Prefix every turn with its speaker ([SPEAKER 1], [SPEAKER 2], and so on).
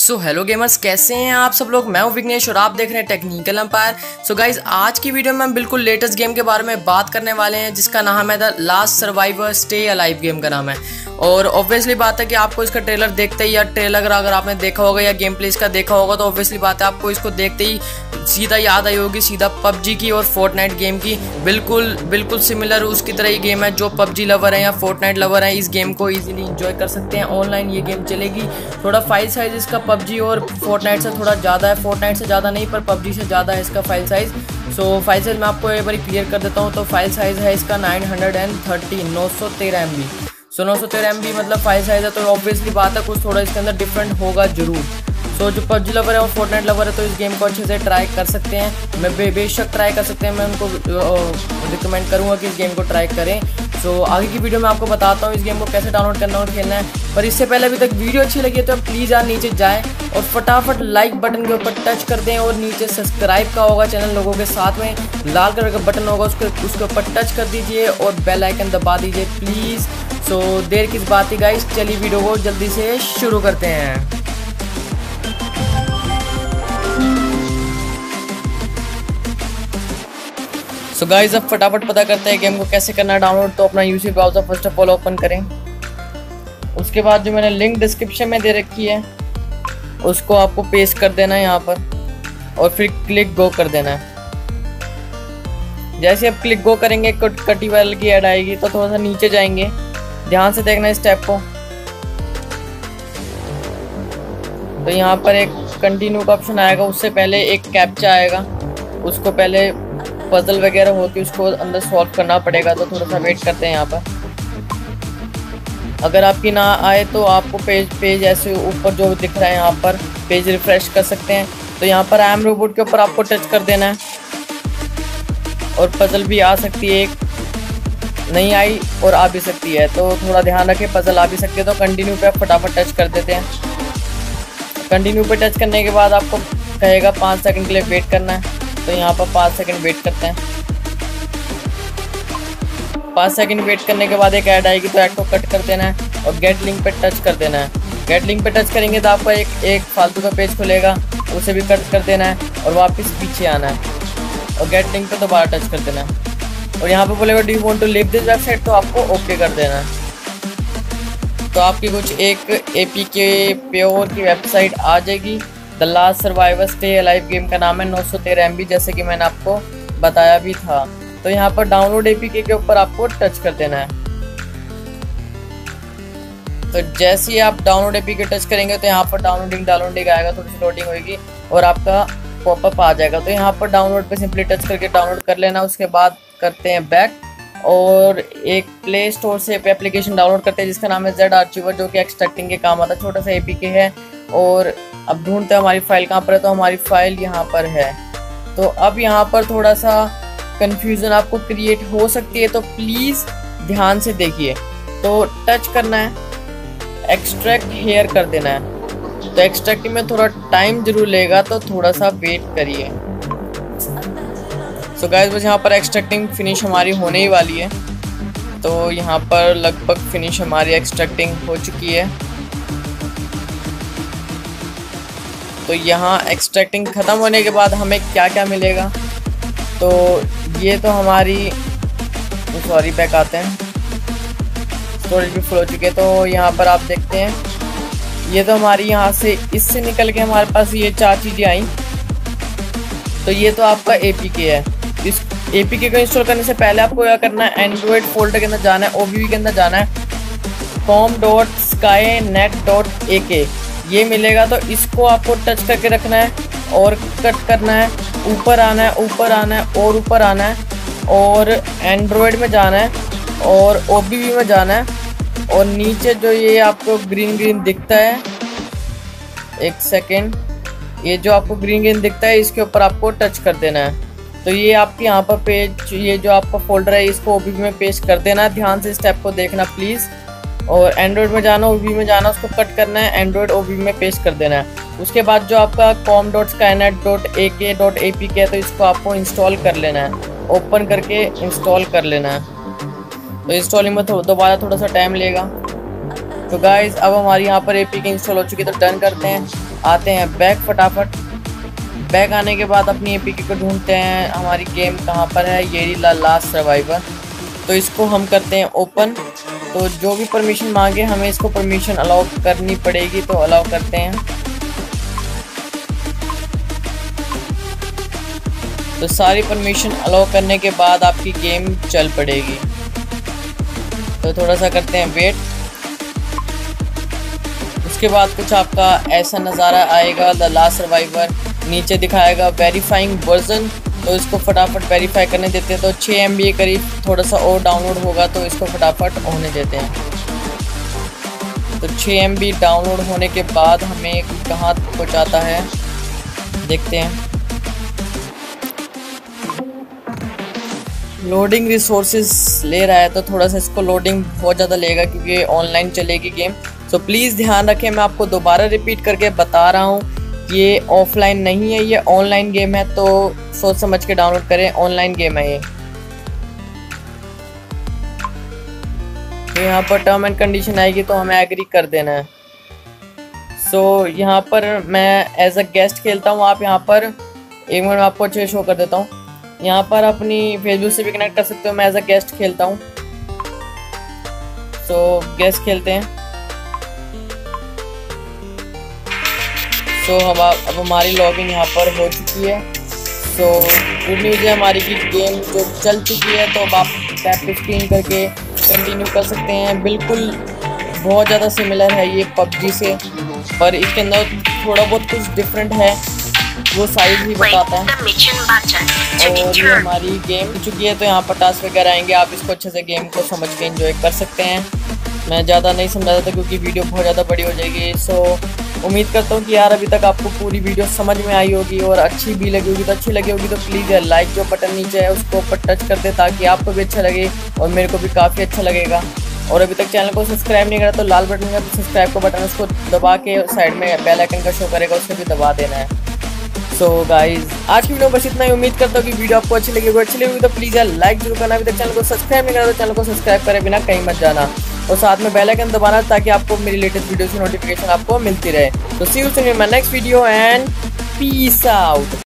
[SPEAKER 1] So hello gamers, कैसे हैं आप सब लोग। मैं हूं विघ्नेश और आप देख रहे हैं टेक्निकल एम्पायर। सो गाइज, आज की वीडियो में हम बिल्कुल लेटेस्ट गेम के बारे में बात करने वाले हैं जिसका नाम है the last survivor stay alive game का नाम है। और ऑब्वियसली बात है कि आपको इसका ट्रेलर देखते ही या ट्रेलर अगर आपने देखा होगा या गेम प्ले इसका देखा होगा तो ऑब्वियसली बात है आपको इसको देखते ही सीधा याद आई होगी सीधा पबजी की और फोर्टनाइट गेम की। बिल्कुल सिमिलर उसकी तरह ही गेम है। जो पबजी लवर है या फोर्टनाइट लवर है इस गेम को इजीली एंजॉय कर सकते हैं। ऑनलाइन ये गेम चलेगी। थोड़ा फाइल साइज इसका पबजी और फोर्टनाइट से थोड़ा ज़्यादा है, फोर्टनाइट से ज़्यादा नहीं पर पबजी से ज़्यादा है इसका file size. So file size मैं आपको एक बार क्लियर कर देता हूँ। तो फाइल साइज़ है इसका 913 MB। सो 913 MB मतलब फाइल साइज़ है, तो ऑब्वियसली बात है कुछ थोड़ा इसके अंदर डिफरेंट होगा ज़रूर। तो जो पबजी लवर है और फोर्टनाइट लवर है तो इस गेम को अच्छे से ट्राई कर सकते हैं। मैं बेशक ट्राई कर सकते हैं। मैं उनको रिकमेंड करूँगा कि इस गेम को ट्राई करें। सो आगे की वीडियो में आपको बताता हूँ इस गेम को कैसे डाउनलोड करना और खेलना है। पर इससे पहले अभी तक वीडियो अच्छी लगी है तो प्लीज़ यार नीचे जाएँ और फटाफट लाइक बटन के ऊपर टच कर दें और नीचे सब्सक्राइब का होगा चैनल लोगों के साथ में लाल कलर का बटन होगा उसके ऊपर टच कर दीजिए और बेल आइकन दबा दीजिए प्लीज़। सो देर किस बात ही गाइस, चलिए वीडियो को जल्दी से शुरू करते हैं। सो गाइस, अब फटाफट पता करते हैं गेम को कैसे करना है डाउनलोड। तो अपना UC browser first of all open करें। उसके बाद जो मैंने लिंक डिस्क्रिप्शन में दे रखी है उसको आपको पेस्ट कर देना है यहाँ पर और फिर क्लिक गो कर देना है। जैसे आप क्लिक गो करेंगे कटी वाल की ऐड आएगी तो थोड़ा सा नीचे जाएंगे, ध्यान से देखना इस स्टेप को। तो यहाँ पर एक कंटिन्यू का ऑप्शन आएगा, उससे पहले एक कैप्चा आएगा, उसको पहले पजल वगैरह होती है उसको अंदर सॉल्व करना पड़ेगा। तो थोड़ा सा वेट करते हैं यहाँ पर। अगर आपकी ना आए तो आपको पेज ऐसे ऊपर जो दिख रहा है यहाँ पर पेज रिफ्रेश कर सकते हैं। तो यहाँ पर आई एम रोबोट के ऊपर आपको टच कर देना है और पजल भी आ सकती है, एक नहीं आई और आ भी सकती है। तो थोड़ा ध्यान रखें, पजल आ भी सकती है। तो कंटिन्यू पे आप फटाफट टच कर देते हैं। कंटिन्यू पे टच करने के बाद आपको कहेगा 5 सेकंड के लिए वेट करना है। तो यहाँ पर 5 सेकंड वेट करते हैं। 5 सेकंड वेट करने के बाद एक ऐड आएगी तो ऐड को कट कर देना है और गेट लिंक पे टच कर देना है। गेट लिंक पे टच करेंगे तो आपको एक फालतू का पेज खुलेगा, उसे भी कट कर देना है और वापस पीछे आना है और गेट लिंक पे दोबारा टच कर देना है। और यहाँ पे बोलेगा do you want to leave this website, तो आपको ओके कर देना है। तो आपकी कुछ एक APK प्योर की वेबसाइट आ जाएगी। The last survivor stay alive game का नाम है 913 MB, जैसे कि मैंने आपको बताया भी था। तो यहाँ पर डाउनलोड APK के ऊपर आपको टच कर देना है। तो जैसे ही आप डाउनलोड APK टच करेंगे तो यहाँ पर डाउनलोडिंग आएगा, थोड़ी सी लोडिंग होगी और आपका पॉपअप आ जाएगा। तो यहाँ पर डाउनलोड पे सिंपली टच करके डाउनलोड कर लेना। उसके बाद करते हैं बैक और एक प्ले स्टोर से एप्लीकेशन डाउनलोड करते हैं जिसका नाम है Z आर्चिवर, जो कि एक्सट्रैक्टिंग के काम आता है। छोटा सा APK है और अब ढूंढते हैं हमारी फाइल कहाँ पर है। तो हमारी फाइल यहाँ पर है। तो अब यहाँ पर थोड़ा सा कंफ्यूजन आपको क्रिएट हो सकती है, तो प्लीज़ ध्यान से देखिए। तो टच करना है, एक्सट्रैक्ट हेयर कर देना है। तो एक्सट्रैक्टिंग में थोड़ा टाइम जरूर लेगा, तो थोड़ा सा वेट करिए। सो गाइस, बस यहाँ पर एक्सट्रैक्टिंग फिनिश हमारी होने ही वाली है। तो यहाँ पर लगभग फिनिश हमारी एक्सट्रैक्टिंग हो चुकी है। तो यहाँ एक्सट्रैक्टिंग ख़त्म होने के बाद हमें क्या क्या मिलेगा, तो ये तो हमारी सॉरी बैक आते हैं, स्टोरेज भी फुल हो चुकी है। तो यहाँ पर आप देखते हैं ये तो हमारी यहाँ से इससे निकल के हमारे पास ये 4 चीज़ें आई। तो ये तो आपका APK है। इस APK को इंस्टॉल करने से पहले आपको क्या करना है, एंड्रॉयड फोल्डर के अंदर जाना है, OBB के अंदर जाना है, com.skynet.ak ये मिलेगा। तो इसको आपको टच करके रखना है और कट करना है, ऊपर आना है और ऊपर आना है और एंड्रॉयड में जाना है और OBB में जाना है और नीचे जो ये आपको ग्रीन दिखता है, एक सेकेंड, ये जो आपको ग्रीन दिखता है इसके ऊपर आपको टच कर देना है। तो ये आपके यहाँ पर पेज, ये जो आपका फोल्डर है इसको OBB में पेस्ट कर देना है। ध्यान से स्टेप को देखना प्लीज़। और एंड्रॉयड में जाना, OBB में जाना, उसको कट करना है, एंड्रॉयड OBB में पेस्ट कर देना है। उसके बाद जो आपका com.skynet.ak.apk है तो इसको आपको इंस्टॉल कर लेना है, ओपन करके इंस्टॉल कर लेना है। तो इंस्टॉलिंग में दोबारा थोड़ा सा टाइम लेगा। तो गाइज अब हमारी यहाँ पर APK इंस्टॉल हो चुकी है, तो डन करते हैं। आते हैं बैक फटाफट। बैक आने के बाद अपनी एपीके को ढूंढते हैं, हमारी गेम कहाँ पर है, ये रही लास्ट सर्वाइवर। तो इसको हम करते हैं ओपन। तो जो भी परमिशन मांगे हमें इसको परमिशन अलाउ करनी पड़ेगी, तो अलाउ करते हैं। तो सारी परमिशन अलाउ करने के बाद आपकी गेम चल पड़ेगी। तो थोड़ा सा करते हैं वेट। उसके बाद कुछ आपका ऐसा नज़ारा आएगा, द लास्ट सर्वाइवर। नीचे दिखाएगा वेरीफाइंग वर्जन, तो इसको फटाफट वेरीफाई करने देते हैं। तो 6 MB के करीब थोड़ा सा और डाउनलोड होगा, तो इसको फटाफट होने देते हैं। तो 6 MB डाउनलोड होने के बाद हमें कहाँ पहुँचाता है देखते हैं। लोडिंग रिसोर्सेज ले रहा है, तो थोड़ा सा इसको लोडिंग बहुत ज़्यादा लेगा क्योंकि ऑनलाइन चलेगी गेम। तो प्लीज़ ध्यान रखें, मैं आपको दोबारा रिपीट करके बता रहा हूँ, ये ऑफलाइन नहीं है, ये ऑनलाइन गेम है। तो सोच समझ के डाउनलोड करें, ऑनलाइन गेम है ये। तो यहाँ पर टर्म एंड कंडीशन आएगी, तो हमें एग्री कर देना है। सो यहाँ पर मैं एज अ गेस्ट खेलता हूँ। आप यहाँ पर एक मिनट में आपको अच्छे शो कर देता हूँ। यहाँ पर अपनी फेसबुक से भी कनेक्ट कर सकते हो। मैं एज अ गेस्ट खेलता हूँ, तो गेस्ट खेलते हैं। तो अब हमारी लॉगिन यहाँ पर हो चुकी है। तो गुड न्यूज़ है हमारी की गेम जो चल चुकी है। तो अब आप टैप टू स्क्रीन करके कंटिन्यू कर सकते हैं। बिल्कुल बहुत ज़्यादा सिमिलर है ये PUBG से, पर इसके अंदर थोड़ा बहुत कुछ डिफरेंट है, वो साइज ही बताता है। और ये हमारी गेम हो चुकी है, तो यहाँ पर टास्क वगैरह आएंगे, आप इसको अच्छे से गेम को समझ के एंजॉय कर सकते हैं। मैं ज़्यादा नहीं समझा था क्योंकि वीडियो बहुत ज़्यादा बड़ी हो जाएगी। सो उम्मीद करता हूँ कि यार अभी तक आपको पूरी वीडियो समझ में आई होगी और अच्छी भी लगी होगी। तो अच्छी लगी होगी तो प्लीज़ यार लाइक जो बटन नीचे है उसको ऊपर टच कर दे, ताकि आपको भी अच्छा लगे और मेरे को भी काफ़ी अच्छा लगेगा। और अभी तक चैनल को सब्सक्राइब नहीं करा तो लाल बटन है, तो सब्सक्राइब का बटन उसको दबा के साइड में बेल आइकन का शो करेगा, उसको भी दबा देना है। सो गाइज आज की वीडियो बस इतना ही। उम्मीद करता हूँ कि वीडियो आपको अच्छी लगी तो प्लीज़ यार लाइक जरूर करना। अभी तक चैनल को सब्सक्राइब नहीं करा तो चैनल को सब्सक्राइब करे बिना कहीं मत जाना, और साथ में बेल आइकन दबाना ताकि आपको मेरी लेटेस्ट वीडियो की नोटिफिकेशन आपको मिलती रहे। तो see you soon in my next video and peace out.